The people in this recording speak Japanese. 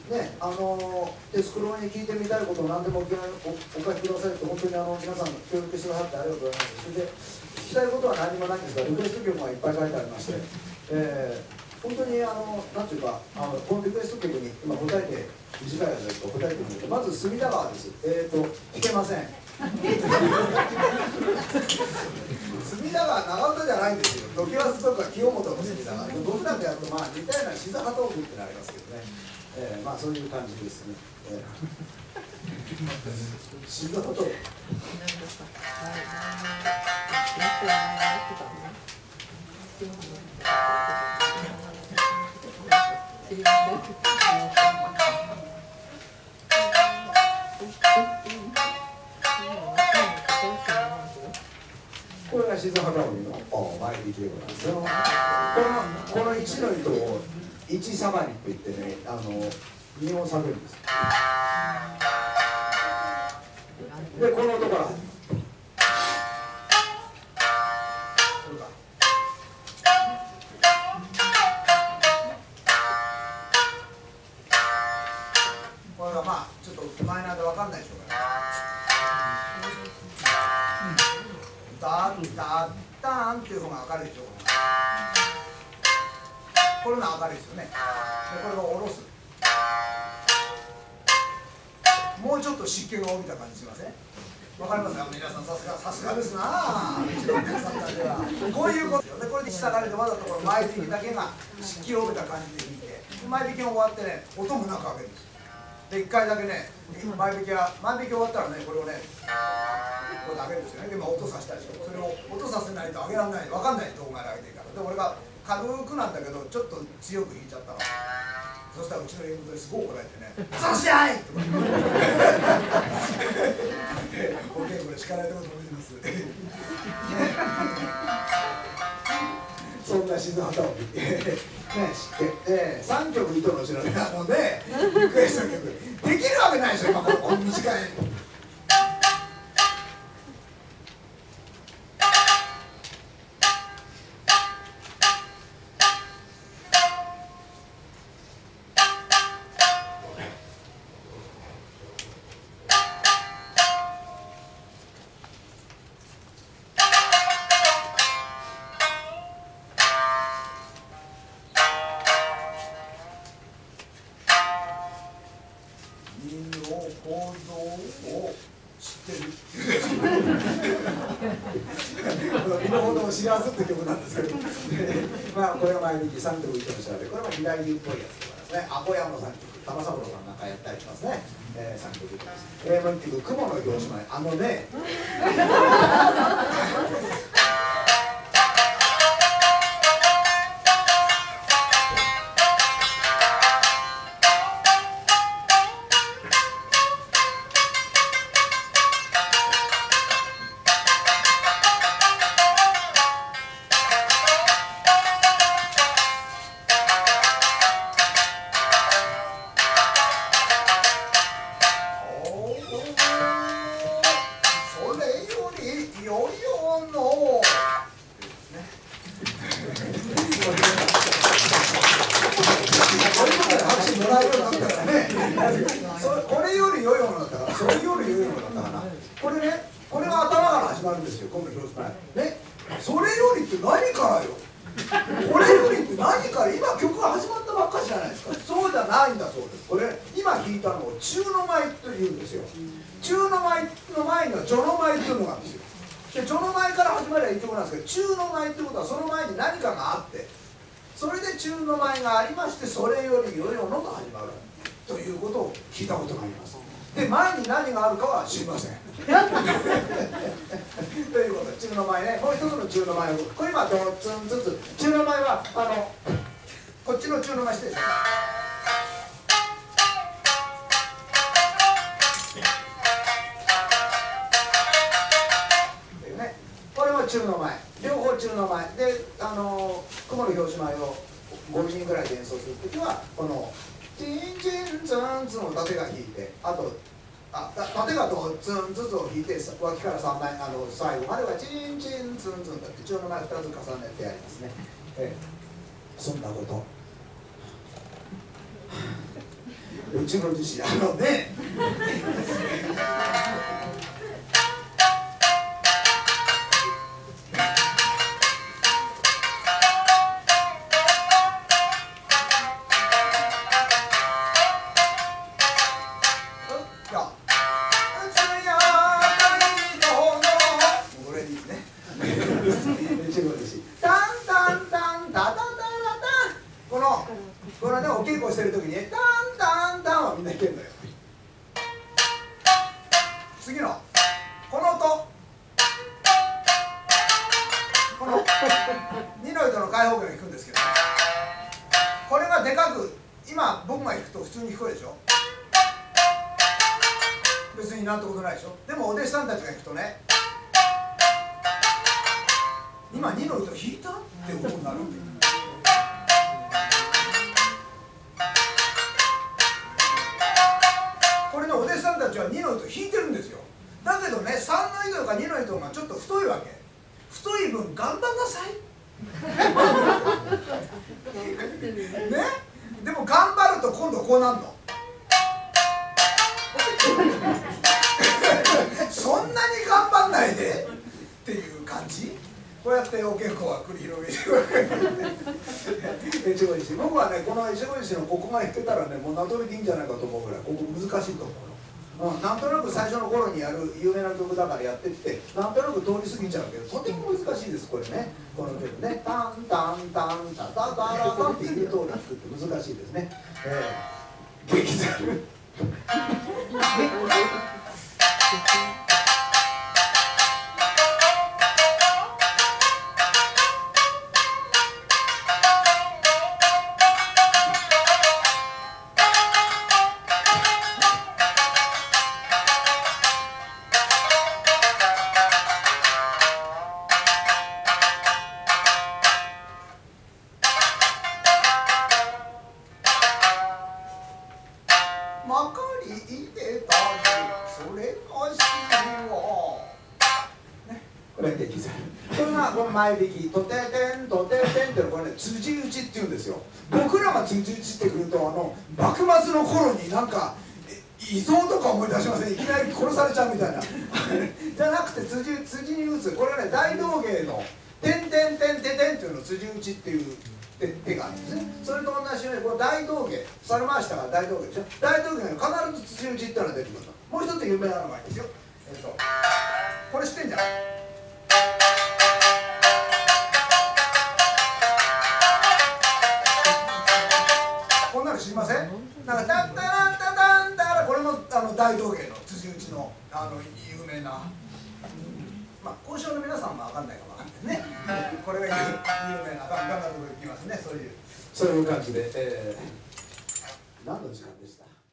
ね、デスクロに聞いてみたいことを何でもお書きくださいと、本当に皆さん協力してくださってありがとうございます。それで聞きたいことは何もないんですが、リクエスト曲がいっぱい書いてありまして、本当になんていうか、このリクエスト曲に今答えて、短い間ですと答えてみると、まず隅田川です。弾けません。隅田川長唄じゃないんですよ。常磐津とか清本の隅田川。僕なんかやると似たような静波豆腐ってなりますけどね。そういう感じですね。静波豆腐。これが静波豆腐の前引きでございますよ。この1の糸を1さばりって言ってね、2音下げるんです。で、この音からこれがちょっとマイナーで分かんないでしょうかね。ダッダッダーンっていう方が明るいでしょう。これが明るいですよね。でこれを下ろす。もうちょっと湿気が帯びた感じしません？わかりますか？皆さんさすがですなあ。うちの皆さんたちはこういうことですよね。これで下がれてわざとこの前引きだけが湿気を帯びた感じで弾いて、前引きが終わってね、音もなく上げるんです。で1回だけね、前引き終わったらね、これをねこれで上げるんですよね。で音させたりして、それを音させないと上げられない、分かんない動画で上げていいから。で俺が軽くなんだけどちょっと強く弾いちゃったの。そしたらうちの演舞ですごい怒られてね「そうしない!」とかお稽古で叱られたこともあります。そんな静波豆腐知って3曲糸の後ろにリクエスト曲できるわけないでしょ今この短い。身の程を知らずって曲なんですけどこれが前に3曲糸の調べ、これは義太夫っぽいやつとかですね。アコヤの3曲、玉三郎さんなんかやったりしますね。3曲糸です。もう1曲、雲の表紙前、これより良いものだったから、それより良いものだったかな。これね、これが頭から始まるんですよ、この表紙ね。それよりって何からよ。これよりって何から、今曲が始まったばっかりじゃないですか。そうじゃないんだそうです。これ今弾いたのを中の舞というんですよ。中の舞の前には序の舞というのがあるんですよ。で序の舞から始まりゃいい曲なんですけど、中の舞ってことはその前に何かがあって、それで中の舞がありまして、それより良いものと始まるということを聞いたことがあります。で前に何があるかは知りません。ということで中の舞ね、もう一つの中の舞をこれ今ドツンずつ、中の舞はこっちの中の舞してですね。これも中の舞、両方中の舞で、雲の表紙舞を5人ぐらいで演奏するときはこのチンチンツンツンを縦が弾いて、あと縦がドツンずつを弾いて、脇から3枚最後まではチンチンツンツンだって中の舞2つ重ねてやりますね。そんなことうちの自身ねこれね、お稽古してる時にね、タンタンタンはみんな弾けるのよ。次のこの音、この2の糸の開放弦を弾くんですけど、これがでかく、今僕が弾くと普通に聞こえるでしょ。別になんてことないでしょ。でもお弟子さんたちが弾くとね、今2の糸弾いたって音になるんだよ。これね、お弟子さんたちは2の糸弾いてるんですよ。だけどね、3の糸とか2の糸がちょっと太いわけ。太い分頑張んなさいね。でも頑張ると今度こうなるのそんなに頑張んないでっていう感じ。こうやってお稽古は繰り広げて越後石、僕はね、この越後石のここが弾けたらね、もう名取りでいいんじゃないかと思うぐらいここ難しいと思うの。なんとなく最初の頃にやる有名な曲だからやってきて、なんとなく通り過ぎちゃうけど、とても難しいです。これね、この曲ね、タンタンタンタタタラタンっていう通り弾くって難しいですね。激ザルまかり入れたりそれがしはね、これ激ザル。これがこの前弾き、とててんとててんってこれね、辻打ちっていうんですよ。僕らが辻打ちってくると幕末の頃になんか異象とか思い出しません？いきなり殺されちゃうみたいなじゃなくて辻に打つ、これはね、大道芸のてんてんてんてんてんっていうのを辻打ちっていう手があるんですね。それと同じようにこの大道芸、猿回しだから大道芸でしょ。大道芸に必ず辻打ちってのが出てくるの。もう一つ有名なのがあるんですよ。これ知ってんじゃん。こんなの知りません？なんかタンタランタタンタラ、これも大道芸の辻打ちの有名な。まあ交渉の皆さんも分かんないかも分かんないね。これが有名な、だから僕行きますね。そういう感じで、何の時間でした？